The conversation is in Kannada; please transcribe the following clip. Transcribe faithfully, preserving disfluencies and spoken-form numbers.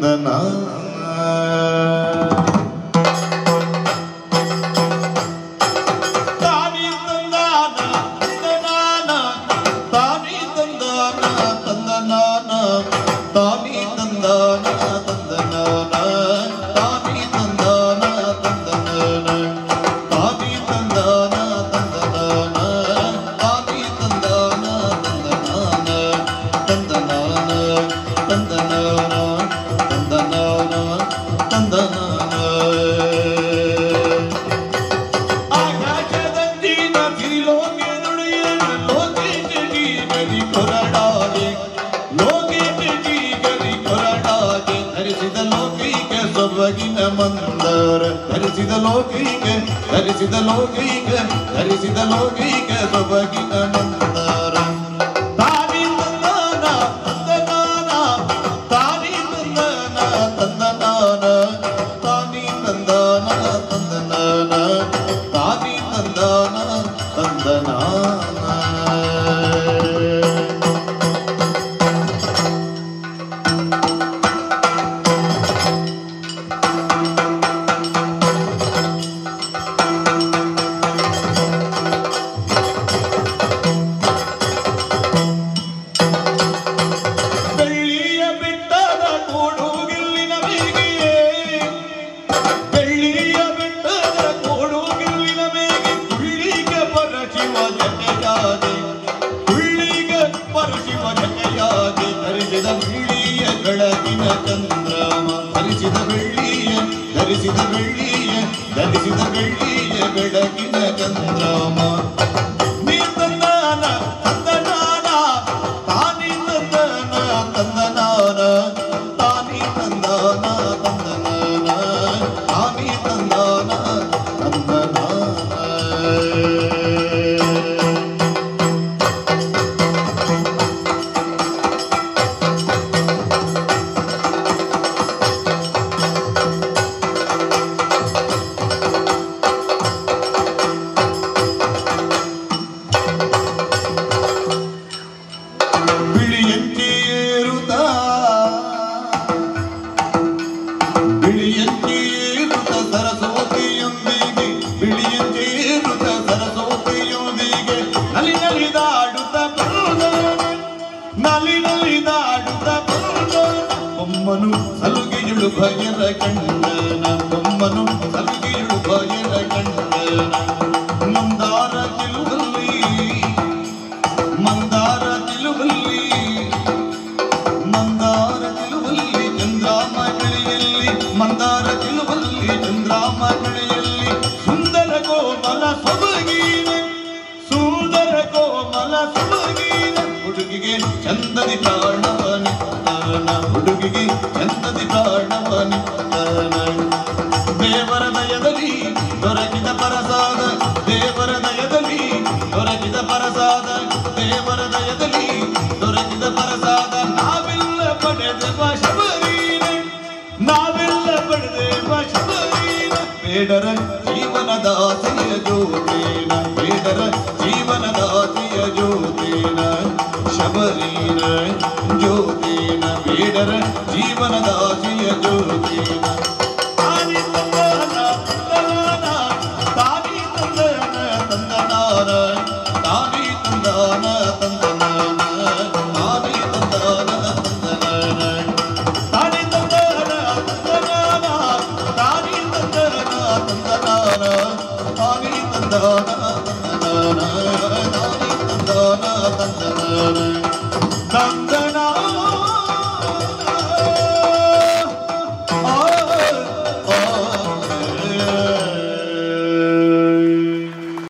ತಂದನ ತಾನಿ ತಂದಾನ ತಂದನಾನ ತಾನಿ ತಂದಾನ ತಂದನಾನ ತಾನಿ ತಂದಾನ ತಂದನಾನ ತಾನಿ ತಂದಾನ ತಂದನಾನ ತಾನಿ ತಂದಾನ ತಂದನಾನ ತಾನಿ ತಂದಾನ ತಂದನಾನ ತಂದನಾನ ತಂದನಾನ ತಂದನಾನ ತಂದನಾನ ಆಕಾಶದಂಚಿನ ಸಿರಿಲೋಕೆ ನುಡಿಯನ ಲೋಕೆ ಜಗಿ ಗರಿ ಕೊರಡಾಗೆ ಲೋಕೆ ಜಗಿ ಗರಿ ಕೊರಡಾಗೆ ಧರಿಸಿದ ಲೋಕೈಕ ಸೊಬಗಿನ ಮಂದಾರ ಧರಿಸಿದ ಲೋಕೈಕ ಧರಿಸಿದ ಲೋಕೈಕ ಧರಿಸಿದ ಲೋಕೈಕ ಸೊಬಗಿನ ಮಂದಾರ ತಾನಿ ತಂದನ ತಂದನಾನ ತಾನಿ ತಂದನ ತಂದನಾನ ತಾನಿ ತಂದನ ತಂದನಾನ ತಾನಿ ತಂದನ ತಂದನಾನ ಬೆಳ್ಳಿಯ ಬೆಟ್ಟದ ಕೋಡುಗಿಲ್ಲಿನ ಮೇಗೆಯೇ ಬೆಳ್ಳಿಯ ಬೆಟ್ಟದ ಕೋಡುಗಿಲ್ಲಿನ ಮೇಗೆ ಕುಳ್ಳಿಗೆ ಪರಶಿವ ಜತೆಯಾದೆ ಕುಳ್ಳಿಗೆ ಪರಶಿವ ಜತೆಯಾದೆ ಧರಿಸಿದ ಬೆಳ್ಳಿಯ ಬೆಳಗಿನ ಚಂದ್ರಮ ಧರಿಸಿದ ಬೆಳ್ಳಿಯ ಧರಿಸಿದ ಬೆಳ್ಳಿಯ ಧರಿಸಿದ ಬೆಳ್ಳಿಯ ಬೆಳಗಿನ ಚಂದ್ರಮ ನೀ ತಂದನ ತಂದನಾನ ತಾನಿ ತಂದನ ತಂದನಾನ ತಾನಿ ತಂದನ ತಂದನಾನ ತಾನಿ ತಂದನ ತಂದನಾನ ಬಿಳಿಯಂಚೇರುತ್ತ ಬಿಳಿಯಂಚೇರುತ್ತ ಸರಸ್ವತಿಯೊಂದಿಗೆ ಬಿಳಿಯಂಚೇರುತ್ತ ಸರಸ್ವತಿಯೊಂದಿಗೆ ನಲಿ ನಲಿದಾಡುತ್ತ ಬರುದ ನಲಿ ನಲಿದಾಡುತ್ತ ಬರುದ ಬೊಮ್ಮನು ಸಲುಗೆಯುಳು ಭಯರ ಕಣ್ಣನ ಬೊಮ್ಮನು ಸಲುಗೆಯುಳು ಭಯರ ಕಣ್ಣನ ಮಂದಾರ ತಿಳುವಲ್ಲಿ ಮಂದಾರ ತಿಳುವಲ್ಲಿ ಮಂದಾರ ತಿಳುವಲ್ಲಿ ಚಂದ್ರಾಮ ಕಳೆಯಲ್ಲಿ ಮಂದಾರ ತಿಳುವಲ್ಲಿ ಚಂದ್ರಾಮ ಕಳೆಯಲ್ಲಿ ಸುಂದರ ಕೋಮಲ ಸೊಬಗೀನ ಸುಂದರ ಕೋಮಲ ಸೊಬಗೀನ ಹುಡುಗಿಗೆ ಚಂದದಿ ಪ್ರಾಣವನಿತ್ತಾನ ಹುಡುಗಿಗೆ ಚಂದದಿ ಪ್ರಾಣವನಿತ್ತಾನ ದೇವರ ದಯದಲ್ಲಿ ದೊರಕಿದ ಪರಸಾದ ದೇವರ ದಯದಲ್ಲಿ ದೊರಕಿದ ಪರಸಾದ ದೇವರ ದಯದಲ್ಲಿ ದೊರಕಿದ ಪರಸಾದ ನಾವೆಲ್ಲ ಪಡೆದೆವ ಶಬರೀನ ನಾವೆಲ್ಲ ಪಡೆದೆವ ಶಬರೀನ ಬೇಡರ ಜೀವನದಾಸೆಯ ಜ್ಯೋತಿನ ಬೇಡರ ಜೀವನದಾಸೆಯ ಜ್ಯೋತಿನ ಶಬರೀನ ಜ್ಯೋತಿನ ಬೇಡರ ಜೀವನದಾಸೆಯ ಜ್ಯೋತಿನ ತಾನಿ ತಂದನ ತಂದನಾನ ತಾನಿ ತಂದನ ತಂದನಾನ ತಾನಿ ತಂದನ ತಂದನಾನ ತಾನಿ ತಂದನ ತಂದನಾನ ತಾನಿ ತಂದನ ತಂದನಾನ ತಾನಿ ತಂದನ ತಂದನಾನ ತಾನಿ ತಂದನ ತಂದನಾನ ತಾನಿ ತಂದನ ತಂದನಾನ ತಂದ